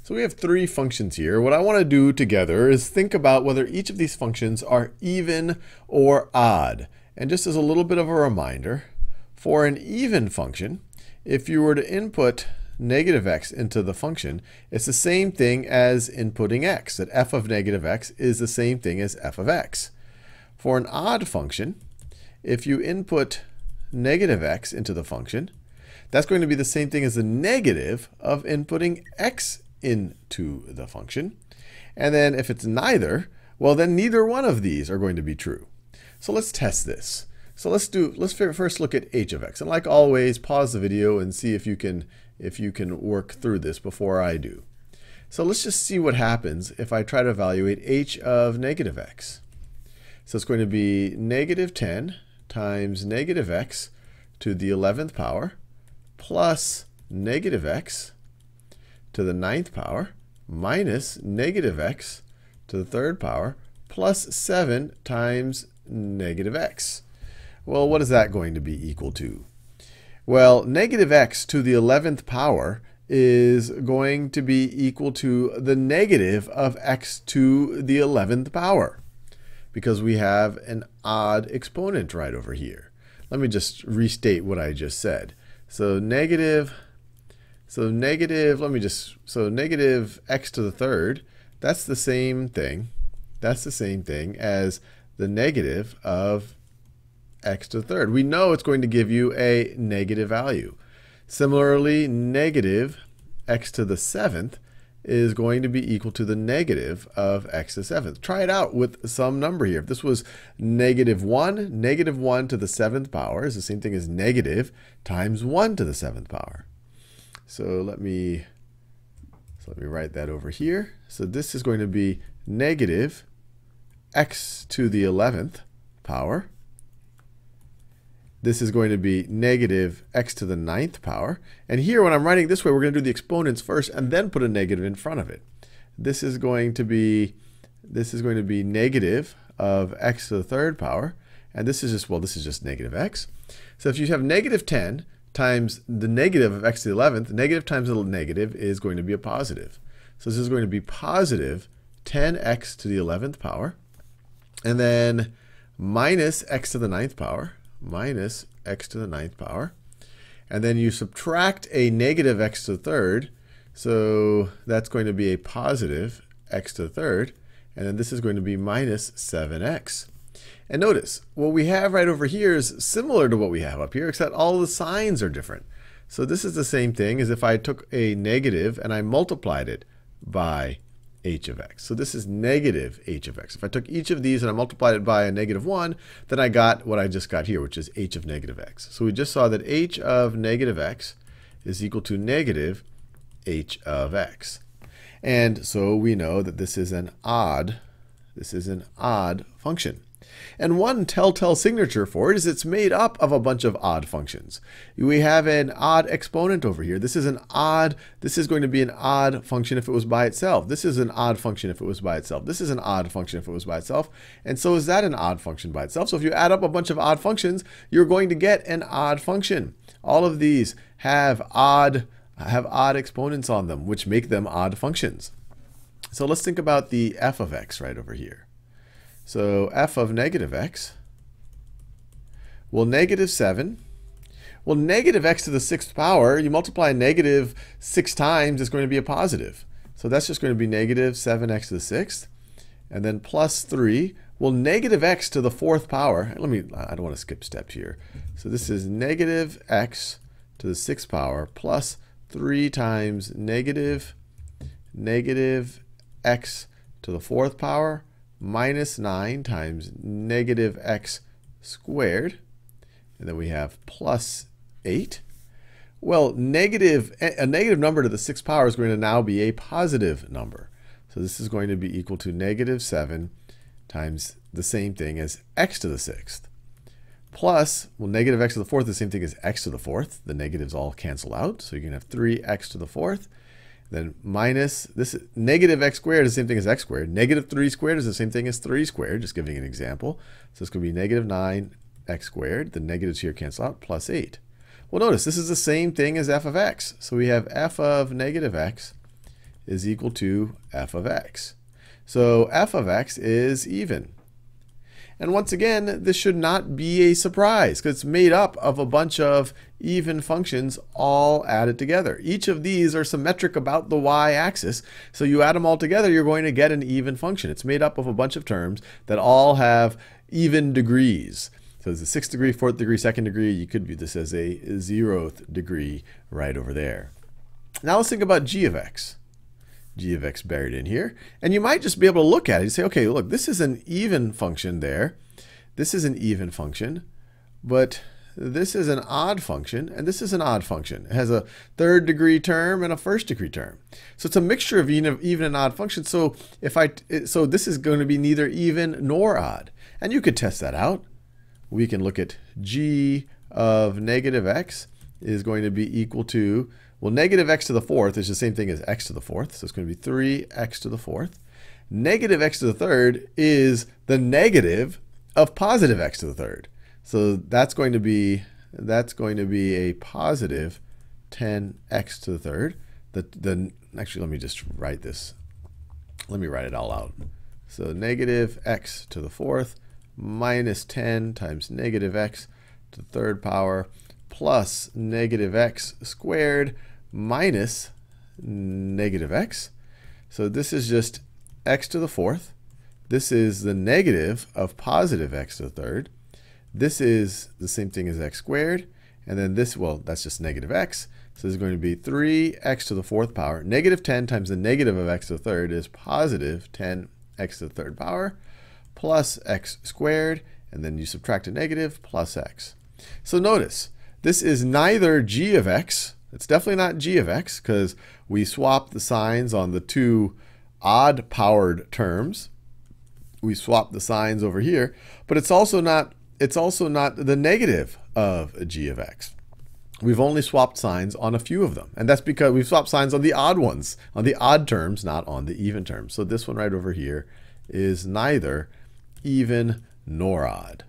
So we have three functions here. What I want to do together is think about whether each of these functions are even or odd. And just as a little bit of a reminder, for an even function, if you were to input negative x into the function, it's the same thing as inputting x, that f of negative x is the same thing as f of x. For an odd function, if you input negative x into the function, that's going to be the same thing as the negative of inputting x into the function. And then if it's neither, well, then neither one of these are going to be true. So let's test this. So let's first look at h of x. And like always, pause the video and see if you can work through this before I do. So let's just see what happens if I try to evaluate h of negative x. So it's going to be negative 10 times negative x to the 11th power plus negative x to the 9th power minus negative x to the 3rd power plus 7 times negative x. Well, what is that going to be equal to? Well, negative x to the 11th power is going to be equal to the negative of x to the 11th power, because we have an odd exponent right over here. Let me just restate what I just said. So negative x to the 3rd, that's the same thing. That's the same thing as the negative of x to the 3rd. We know it's going to give you a negative value. Similarly, negative x to the 7th is going to be equal to the negative of x to the 7th. Try it out with some number here. If this was negative 1 to the 7th power is the same thing as negative times 1 to the 7th power. So let me write that over here. So this is going to be negative x to the 11th power. This is going to be negative x to the 9th power. And here, when I'm writing it this way, we're going to do the exponents first and then put a negative in front of it. This is going to be negative of x to the 3rd power. And this is just, well, this is just negative x. So if you have negative 10 times the negative of x to the 11th, negative times the negative is going to be a positive. So this is going to be positive 10x to the 11th power. And then minus x to the 9th power. Minus x to the 9th power. And then you subtract a negative x to the 3rd. So that's going to be a positive x to the 3rd. And then this is going to be minus 7x. And notice, what we have right over here is similar to what we have up here, except all the signs are different. So this is the same thing as if I took a negative and I multiplied it by h of x. So this is negative h of x. If I took each of these and I multiplied it by a negative 1, then I got what I just got here, which is h of negative x. So we just saw that h of negative x is equal to negative h of x. And so we know that this is an odd function. And one telltale signature for it is it's made up of a bunch of odd functions. We have an odd exponent over here. This is going to be an odd function if it was by itself. This is an odd function if it was by itself. This is an odd function if it was by itself. And so is that an odd function by itself. So if you add up a bunch of odd functions, you're going to get an odd function. All of these have odd exponents on them, which make them odd functions. So let's think about the f of x right over here. So f of negative x, well, negative 7. Well, negative x to the 6th power, you multiply negative 6 times, it's going to be a positive. So that's just going to be negative 7x to the 6th. And then plus 3. Well, negative x to the 4th power, I don't want to skip steps here. So this is negative x to the 6th power plus 3 times negative x to the 4th power minus 9 times negative x squared. And then we have plus 8. Well, a negative number to the 6th power is going to now be a positive number. So this is going to be equal to negative 7 times the same thing as x to the 6th. Plus, well, negative x to the 4th is the same thing as x to the 4th. The negatives all cancel out. So you can have 3x to the 4th. Then minus, this negative x squared is the same thing as x squared. Negative 3 squared is the same thing as 3 squared, just giving an example. So it's going to be negative 9x squared. The negatives here cancel out, plus 8. Well, notice this is the same thing as f of x. So we have f of negative x is equal to f of x. So f of x is even. And once again, this should not be a surprise because it's made up of a bunch of even functions all added together. Each of these are symmetric about the y-axis, so you add them all together, you're going to get an even function. It's made up of a bunch of terms that all have even degrees. So there's a 6th degree, 4th degree, 2nd degree. You could view this as a 0th degree right over there. Now let's think about g of x. G of x buried in here. And you might just be able to look at it and say, okay, look, this is an even function there. This is an even function, but this is an odd function, and this is an odd function. It has a 3rd degree term and a 1st degree term. So it's a mixture of even and odd functions. So so this is going to be neither even nor odd. And you could test that out. We can look at g of negative x is going to be equal to, well, negative x to the 4th is the same thing as x to the 4th. So it's going to be 3x to the 4th. Negative x to the 3rd is the negative of positive x to the 3rd. So that's going to be a positive 10x to the 3rd. Actually, let me just write this. Let me write it all out. So negative x to the 4th minus 10 times negative x to the 3rd power plus negative x squared minus negative x. So this is just x to the 4th. This is the negative of positive x to the 3rd. This is the same thing as x squared. And then this, well, that's just negative x. So this is going to be 3x to the 4th power. Negative 10 times the negative of x to the 3rd is positive 10x to the 3rd power plus x squared. And then you subtract a negative plus x. So notice, this is neither g of x. It's definitely not g of x because we swapped the signs on the two odd-powered terms. We swapped the signs over here, but it's also not the negative of g of x. We've only swapped signs on a few of them, and that's because we've swapped signs on the odd ones, on the odd terms, not on the even terms. So this one right over here is neither even nor odd.